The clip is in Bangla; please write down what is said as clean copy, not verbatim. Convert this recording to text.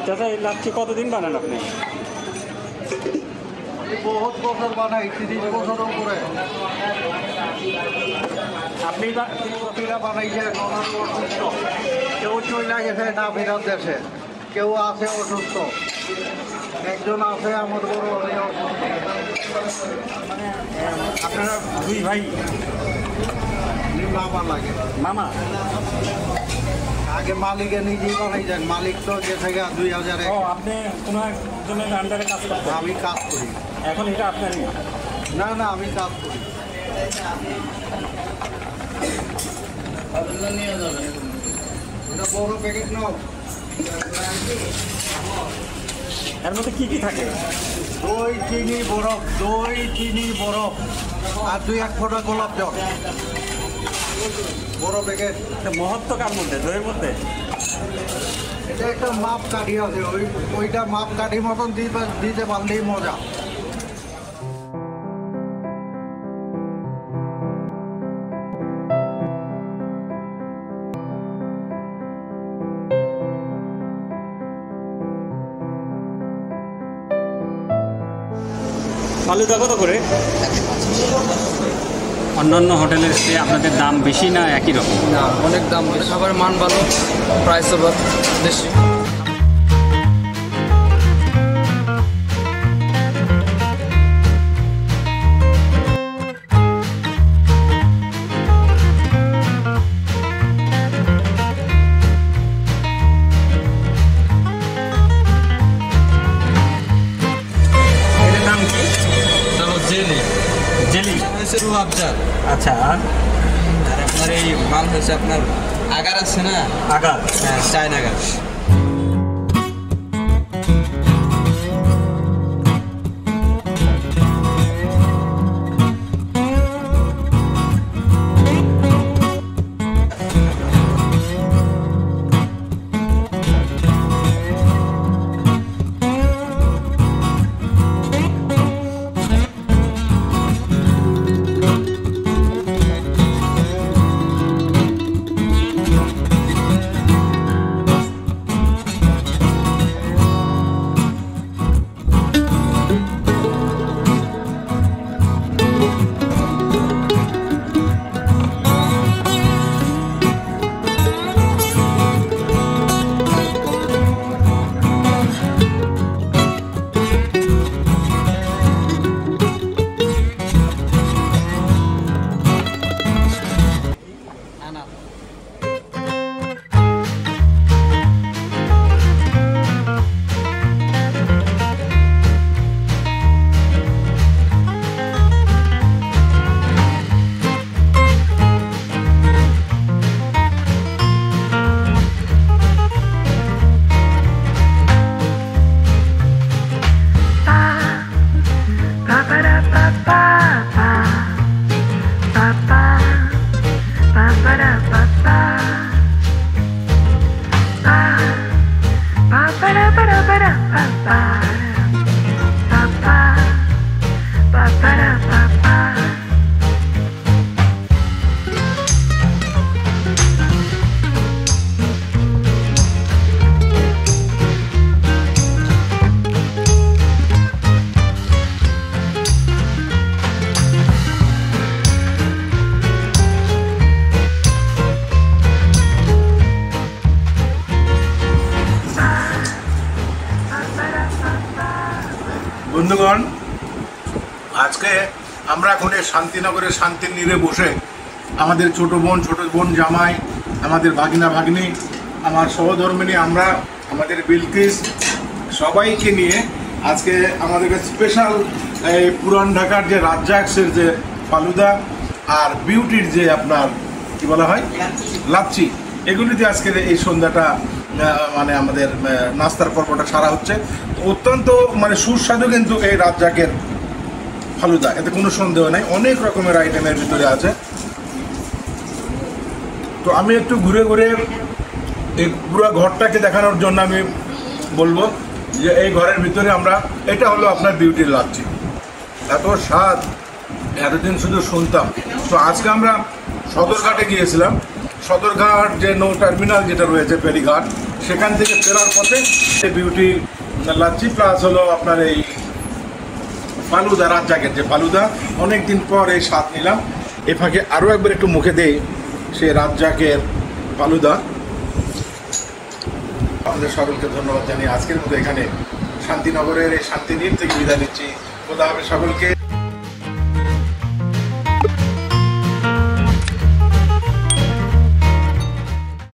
চাচা এই লাচ্ছি কতদিন বানান আপনি? বহুত বছর বানাই, 30 বছর উপরে। আপনি বানাইছে অসুস্থ, কেউ চলে গেছে না ফেরার দেশে, কেউ আছে অসুস্থ, একজন আছে আমার বড় মানে আপনারা দুই ভাই মামা লাগে। মামা আগে মালিকে নিজেই বানাইছেন, মালিক তো গেছে গা 2000-এ। আপনি কোনো একজনের আন্ডারে কাজ করতেন? আমি কাজ করি। এখন এটা আপনারই? না না, আমি কাজ করি। এটা বড় প্যাকেট নাও। এর মধ্যে কি কি থাকে? দই, চিনি, বরফ, দই, চিনি, বরফ আর 2-1 ফোঁটা গোলাপ জল। বড় প্যাকেট। মহত্ব কার মধ্যে? দইয়ের মধ্যে? এটা একটা মাপ কাঠি আছে, ওইটা মাপ কাঠি মতন দিতে পারলেই মজা। ফালুদা কত করে? অন্যান্য হোটেলের চেয়ে আপনাদের দাম বেশি না একই রকম? না, অনেক দাম বেশি, খাবারের মান ভালো, প্রাইসও বেশি। এটার নাম কি? জেলি জেলি হয়েছে রুয়াবজা। আচ্ছা, আর আপনার এই মাল হয়েছে আপনার আগার আছে না, আগার? হ্যাঁ, চায়না আগার। বন্ধুগণ, আজকে আমরা এখন শান্তিনগরের শান্তির নীড়ে বসে আমাদের ছোট বোন জামাই, আমাদের ভাগিনা ভাগ্নি, আমার সহধর্মিণী, আমরা আমাদের বিলকিস সবাইকে নিয়ে আজকে আমাদের স্পেশাল এই পুরান ঢাকার যে রাজ্জাকের যে ফালুদা আর বিউটির যে আপনার কি বলা হয় লাচ্ছি, এগুলিতে আজকের এই সন্ধ্যাটা মানে আমাদের নাস্তার পর্বটা সারা হচ্ছে। অত্যন্ত মানে সুস্বাদু কিন্তু এই রাজ্জাকের ফালুদা, এতে কোনো সন্দেহ নাই। অনেক রকমের আইটেমের ভিতরে আছে। তো আমি একটু ঘুরে ঘুরে এই পুরো ঘরটাকে দেখানোর জন্য আমি বলবো যে এই ঘরের ভিতরে আমরা, এটা হলো আপনার বিউটির লাচ্ছি। এত স্বাদ, এতদিন শুধু শুনতাম। তো আজকে আমরা সদরঘাটে গিয়েছিলাম। সদরঘাট যে নৌ টার্মিনাল যেটা রয়েছে ফেরিঘাট, সেখান থেকে ফেরার পথে বিউটি লাচ্ছি প্লাস হলো আপনার এই ফালুদা, রাজ্জাকের যে ফালুদা, অনেক দিন পর এই স্বাদ নিলাম। এ ফাঁকে আরও একবার একটু মুখে দেই সে রাজ্জাকের ফালুদা। আপনাদের সকলকে ধন্যবাদ জানিয়ে আজকের মতো এখানে শান্তিনগরের এই শান্তিদ্বীপ থেকে বিদায় নিচ্ছি। খোদা হাফেজ সকলকে।